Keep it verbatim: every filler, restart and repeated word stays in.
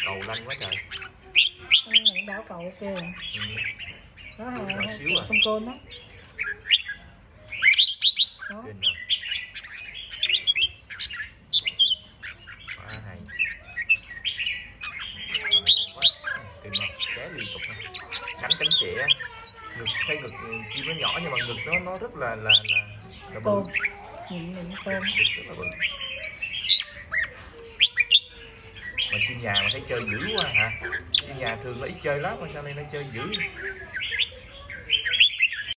cầu lanh quá trời. Con này đảo cầu kìa. Ừ. Đó là nhỏ xíu à. sông côn đó. Đó. Kinh không? Quá hay. Quá kinh không? Xé liên tục. Cắn cánh xẻ. Ngực thấy ngực chim nó nhỏ nhưng mà ngực nó nó rất là là là, là bự. Nhìn mình tôm. Rất là bự. Mà chim nhà mà thấy chơi dữ quá hả? Chim nhà thường nó ít chơi lắm mà sao nay nó chơi dữ.